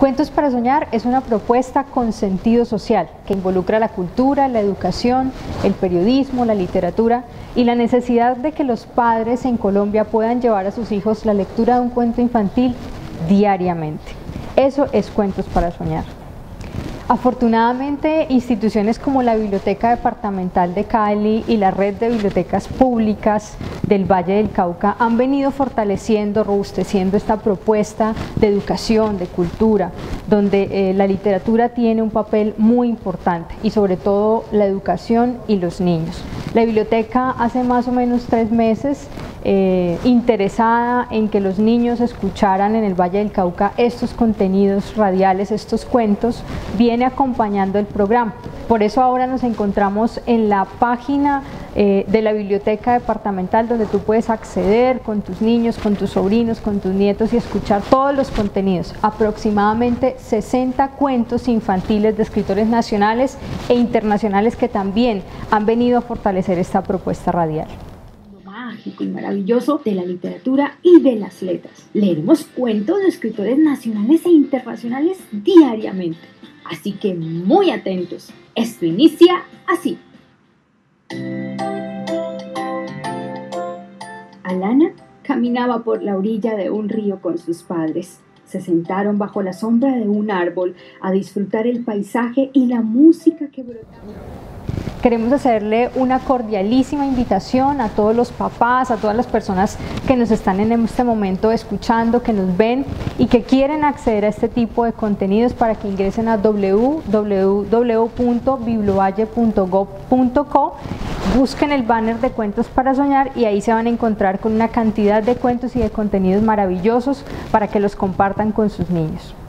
Cuentos para Soñar es una propuesta con sentido social que involucra la cultura, la educación, el periodismo, la literatura y la necesidad de que los padres en Colombia puedan llevar a sus hijos la lectura de un cuento infantil diariamente. Eso es Cuentos para Soñar. Afortunadamente, instituciones como la Biblioteca Departamental de Cali y la Red de Bibliotecas Públicas del Valle del Cauca han venido fortaleciendo, robusteciendo esta propuesta de educación, de cultura, donde la literatura tiene un papel muy importante y sobre todo la educación y los niños. La biblioteca hace más o menos 3 meses interesada en que los niños escucharan en el Valle del Cauca estos contenidos radiales, estos cuentos, viene acompañando el programa. Por eso ahora nos encontramos en la página de la Biblioteca Departamental, donde tú puedes acceder con tus niños, con tus sobrinos, con tus nietos y escuchar todos los contenidos, aproximadamente 60 cuentos infantiles de escritores nacionales e internacionales que también han venido a fortalecer esta propuesta radial. Mágico y maravilloso de la literatura y de las letras. Leeremos cuentos de escritores nacionales e internacionales diariamente. Así que muy atentos. Esto inicia así. Alana caminaba por la orilla de un río con sus padres. Se sentaron bajo la sombra de un árbol a disfrutar el paisaje y la música que brotaba. Queremos hacerle una cordialísima invitación a todos los papás, a todas las personas que nos están en este momento escuchando, que nos ven y que quieren acceder a este tipo de contenidos para que ingresen a www.biblovalle.gov.co, busquen el banner de Cuentos para Soñar y ahí se van a encontrar con una cantidad de cuentos y de contenidos maravillosos para que los compartan con sus niños.